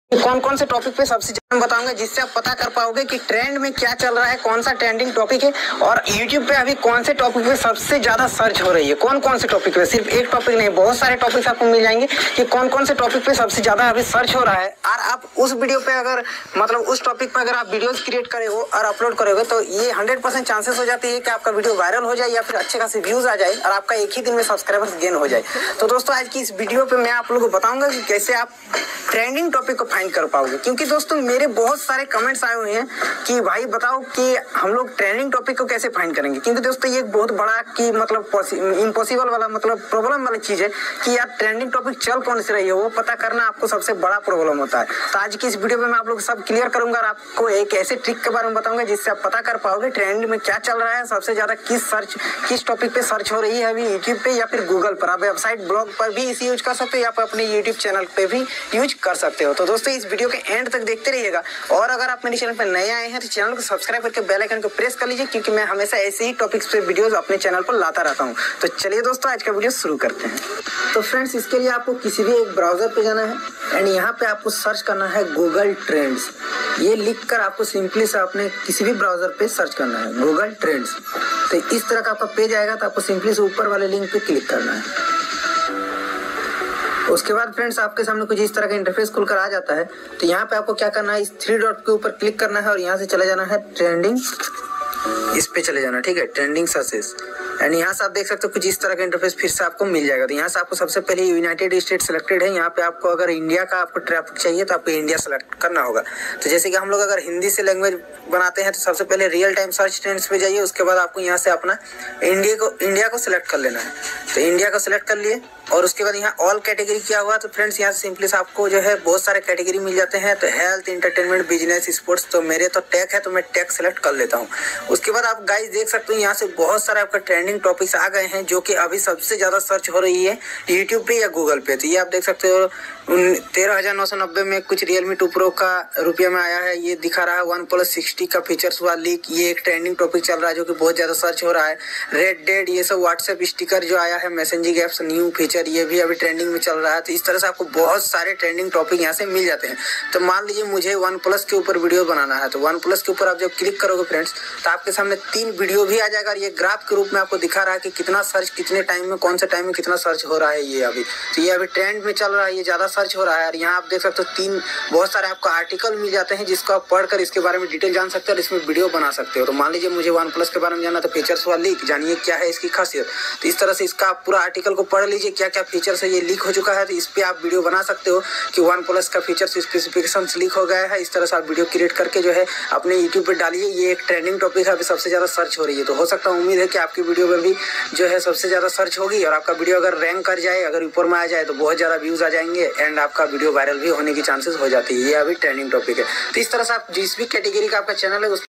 कौन कौन से टॉपिक पे सबसे ज्यादा बताऊंगा, जिससे आप पता कर पाओगे कि ट्रेंड में क्या चल रहा है, कौन सा ट्रेंडिंग टॉपिक है और YouTube पे अभी कौन से टॉपिक पे सबसे ज्यादा सर्च हो रही है। कौन कौन से टॉपिक पे, सिर्फ एक टॉपिक नहीं, बहुत सारे टॉपिक्स आपको मिल जाएंगे कि कौन कौन से टॉपिक पे सबसे ज्यादा अभी सर्च हो रहा है। और आप उस वीडियो पे अगर उस टॉपिक पे अगर आप वीडियोज क्रिएट करेंगे और अपलोड करोगे तो ये 100% चांसेस हो जाती है कि आपका वीडियो वायरल हो जाए या फिर अच्छे खासे व्यूज आ जाए और आपका एक ही दिन में सब्सक्राइबर्स गेन हो जाए। तो दोस्तों आज की इस वीडियो पे मैं आप लोगों को बताऊंगा कि कैसे आप ट्रेंडिंग टॉपिक को फाइंड कर पाओगे। क्योंकि दोस्तों मेरे बहुत सारे कमेंट्स आए हुए हैं कि भाई बताओ कि हम लोग ट्रेंडिंग टॉपिक को कैसे फाइंड करेंगे। क्योंकि दोस्तों ये एक बहुत बड़ा कि इम्पॉसिबल वाला प्रॉब्लम वाली चीज है कि यार ट्रेंडिंग टॉपिक चल कौन सी रही है वो पता करना आपको सबसे बड़ा प्रॉब्लम होता है। तो आज की इस वीडियो में मैं आप लोग सब क्लियर करूंगा और आपको एक ऐसे ट्रिक के बारे में बताऊंगा जिससे आप पता कर पाओगे ट्रेंड में क्या चल रहा है, सबसे ज्यादा किस टॉपिक पे सर्च हो रही है अभी यूट्यूब पे या फिर गूगल पर। आप वेबसाइट ब्लॉग पर भी इसे यूज कर सकते हो या फिर अपने यूट्यूब चैनल पे भी यूज कर सकते हो। तो दोस्तों इस वीडियो के एंड तक देखते रहिएगा और अगर आप मेरे चैनल पर नए आए हैं तो चैनल को सब्सक्राइब करके बेल आइकन को प्रेस कर लीजिए, क्योंकि मैं हमेशा ऐसे ही टॉपिक्स पे वीडियोस अपने चैनल पर लाता रहता हूं। तो चलिए दोस्तों आज का वीडियो शुरू करते हैं। तो फ्रेंड्स इसके लिए आपको किसी भी एक ब्राउजर पे जाना है एंड यहाँ पे आपको सर्च करना है गूगल ट्रेंड्स। ये लिख कर आपको सिंपली से अपने किसी भी ब्राउजर पे सर्च करना है गूगल ट्रेंड्स। तो इस तरह का आपका पेज आएगा तो आपको सिंपली से ऊपर वाले लिंक पे क्लिक करना है। उसके बाद फ्रेंड्स आपके सामने कुछ इस तरह का इंटरफेस खुलकर आ जाता है। तो यहाँ पे आपको क्या करना है, इस 3 डॉट के ऊपर क्लिक करना है और यहाँ से चले जाना है ट्रेंडिंग, इस पे चले जाना, ठीक है, ट्रेंडिंग सर्चेस। एंड यहाँ से आप देख सकते हो कुछ इस तरह का इंटरफेस फिर से आपको मिल जाएगा। तो यहाँ से आपको सबसे पहले यूनाइटेड स्टेट सिलेक्टेड है। यहाँ पे आपको अगर इंडिया का आपको ट्रैफिक चाहिए तो आपको इंडिया सेलेक्ट करना होगा। तो जैसे कि हम लोग अगर हिंदी से लैंग्वेज बनाते हैं तो सबसे पहले रियल टाइम सर्च ट्रेंड्स पे जाइए। उसके बाद आपको यहाँ से अपना इंडिया को सिलेक्ट कर लेना है। तो इंडिया को सिलेक्ट कर लिए और उसके बाद यहाँ ऑल कैटेगरी किया हुआ। तो फ्रेंड्स यहाँ से सिंपली से आपको जो है बहुत सारे कैटेगरी मिल जाते हैं। तो हेल्थ, एंटरटेनमेंट, बिजनेस, स्पोर्ट्स। तो मेरे तो टेक है तो मैं टेक सेलेक्ट कर लेता हूँ। उसके बाद आप गाइस देख सकते हो यहाँ से बहुत सारे आपका ट्रेंडिंग टॉपिक्स आ गए हैं जो कि अभी सबसे ज्यादा सर्च हो रही है यूट्यूब पे या गूगल पे। तो ये आप देख सकते हो 13,990 में कुछ Realme 2 Pro का रुपये में आया है। ये दिखा रहा है OnePlus 60 का फीचर्स हुआ लीक। ये एक ट्रेंडिंग टॉपिक चल रहा है जो कि बहुत ज्यादा सर्च हो रहा है। रेड डेड ये सब व्हाट्सएप स्टिकर जो आया है, मैसेजिंग एप्स न्यू फीचर, ये भी अभी ट्रेंडिंग में चल रहा है। तो इस तरह से आपको बहुत सारे ट्रेंडिंग टॉपिक यहाँ से मिल जाते हैं। तो मान लीजिए मुझे OnePlus के ऊपर वीडियो बनाना है तो OnePlus के ऊपर आप जब क्लिक करोगे फ्रेंड्स तो आपके सामने 3 वीडियो भी आ जाएगा और ये ग्राफ के रूप में आपको दिखा रहा है कि कितना सर्च कितने टाइम में, कौन से टाइम में कितना सर्च हो रहा है। ये अभी तो ये अभी ट्रेंड में चल रहा है, ये ज्यादा सर्च हो रहा है। और यहाँ आप देख सकते हो बहुत सारे आपको आर्टिकल मिल जाते हैं जिसको आप पढ़कर इसके बारे में डिटेल जान सकते हो और इसमें वीडियो बना सकते हो। तो मान लीजिए मुझे OnePlus के बारे में जानना तो फीचर्स हुआ लीक, जानिए क्या है इसकी खासियत। तो इस तरह से इसका आप पूरा आर्टिकल को पढ़ लीजिए क्या क्या फीचर्स है, ये लीक हो चुका है। तो इस पे आप वीडियो बना सकते हो कि OnePlus का फीचर्स स्पेसिफिकेशन लीक हो गया है। इस तरह से आप वीडियो क्रिएट करके जो है अपने यूट्यूब पे डालिए। ये एक ट्रेंडिंग टॉपिक है, अभी सबसे ज्यादा सर्च हो रही है। तो हो सकता है, उम्मीद है कि आपकी वीडियो में भी जो है सबसे ज्यादा सर्च होगी और आपका वीडियो अगर रैंक कर जाए, अगर ऊपर में आ जाए तो बहुत ज्यादा व्यूज आ जाएंगे एंड आपका वीडियो वायरल भी होने की चांसेस हो जाती है। ये अभी ट्रेंडिंग टॉपिक है। तो इस तरह से आप जिस भी कैटेगरी का आपका चैनल है